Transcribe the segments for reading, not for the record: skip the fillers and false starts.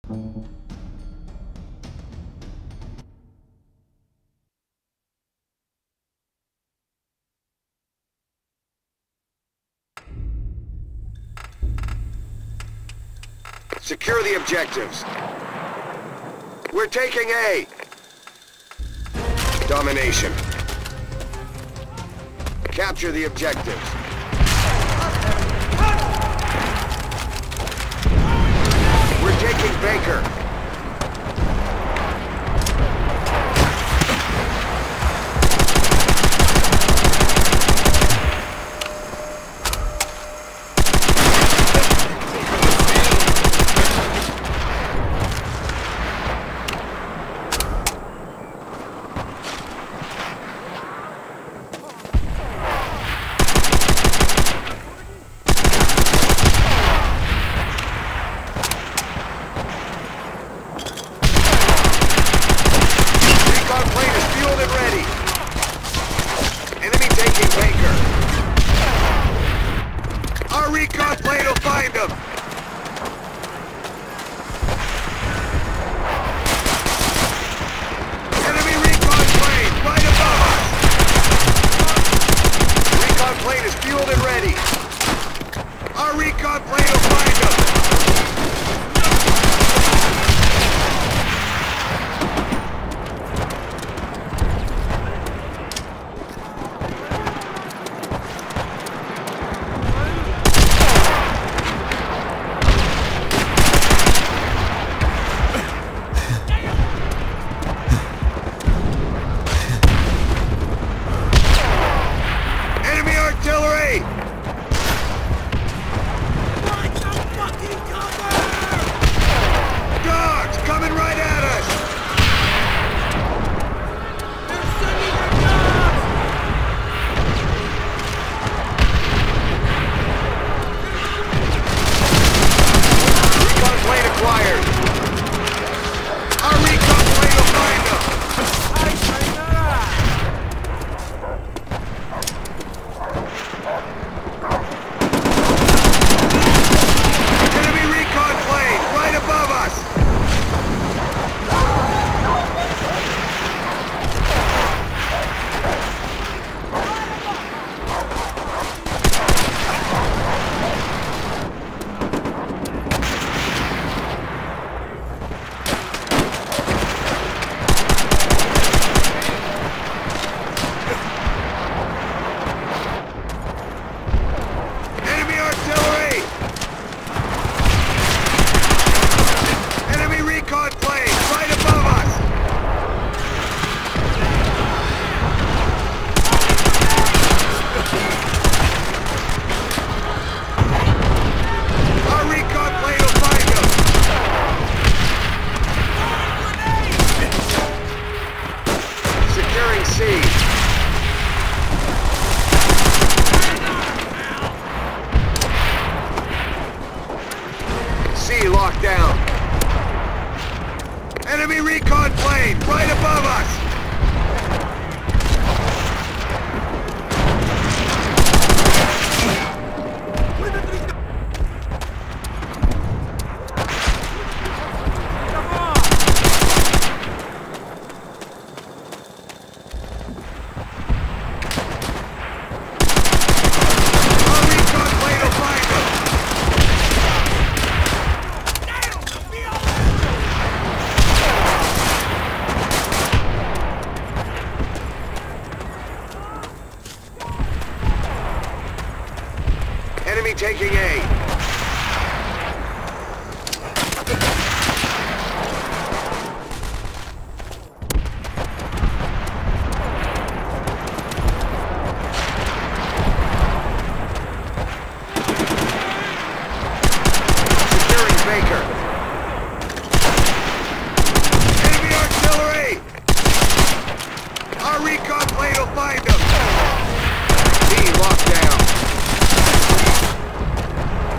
Secure the objectives. We're taking A. Domination. Capture the objectives. We're taking Baker. Locked down. Enemy recon plane right above us! Enemy taking A. Securing Baker. Enemy artillery! Our recon plane will find them. B locked down.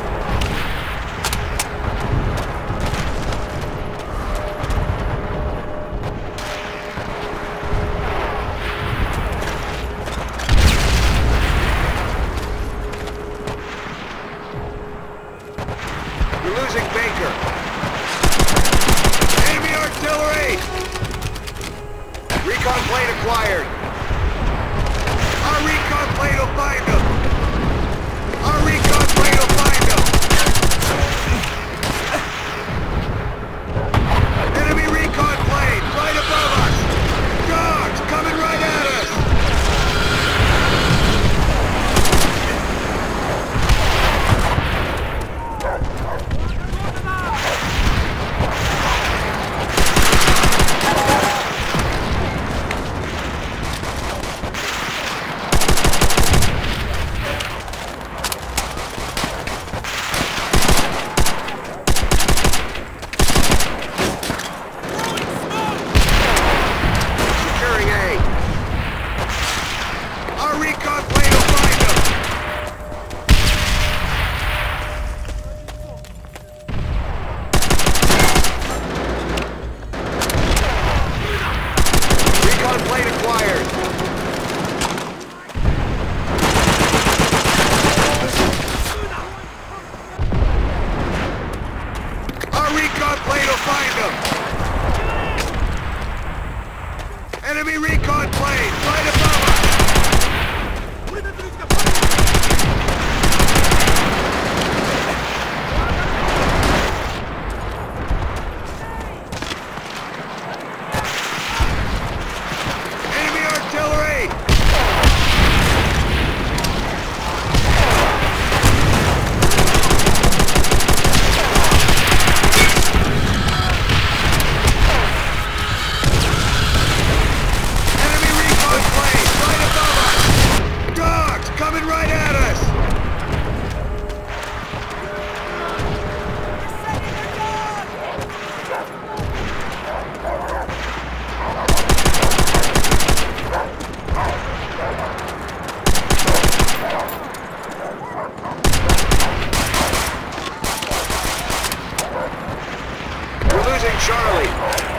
recon plane will find them! Enemy recon plane, right above us! Enemy artillery! Coming right at us! We're losing Charlie.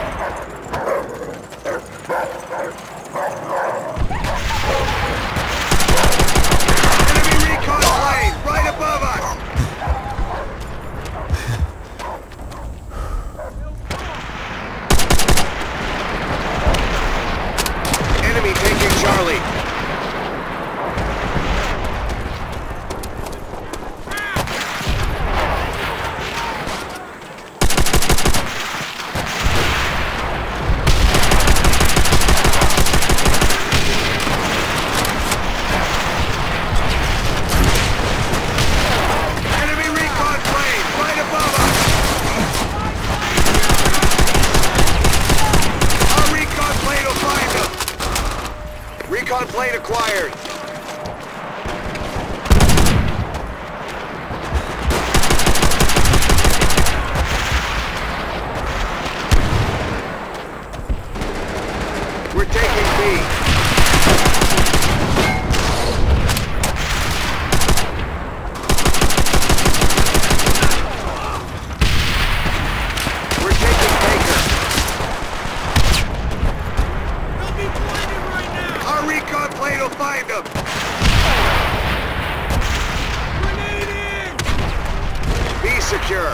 Enemy taking Charlie. Enemy recon plane right above us. Our recon plane will find them. Recon plane acquired. We're taking B. We're taking Baker. They'll be blinded right now! Our recon plane will find them. Grenading! Be secure.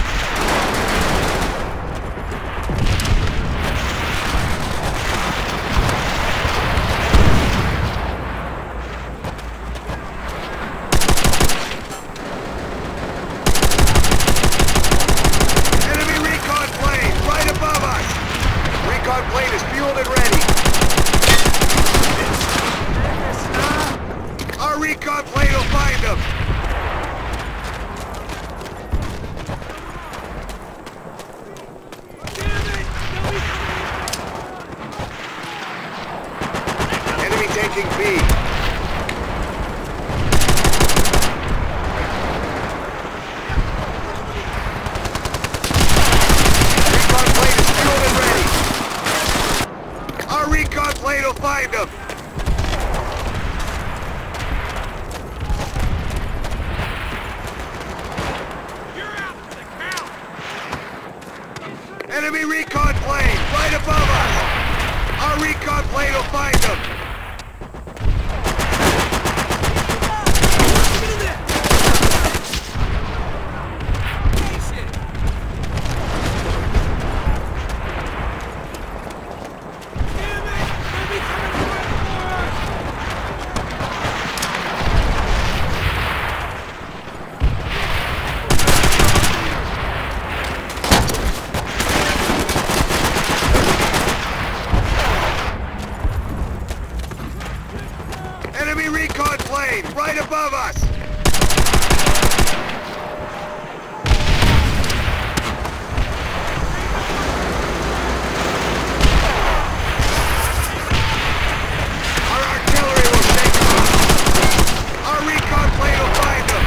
Enemy recon plane right above us. Recon plane is fueled and ready. Our recon plane will find them. Damn it! They'll be Enemy taking B. Recon plane is fueled and ready. Our recon plane will find them. You're out for the count! Enemy recon plane right above us. Our recon plane will find them. Get in there! Shit! Damn it! They'll be coming right for us! Enemy recon plane right above us. Our artillery will take off. Our recon plane will find them.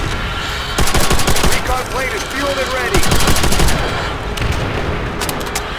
Recon plane is fueled and ready.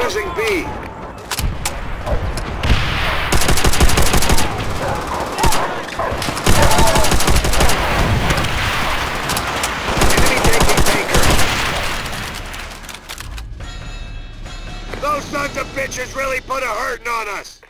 losing B. Enemy taking Baker. Those sons of bitches really put a hurting on us.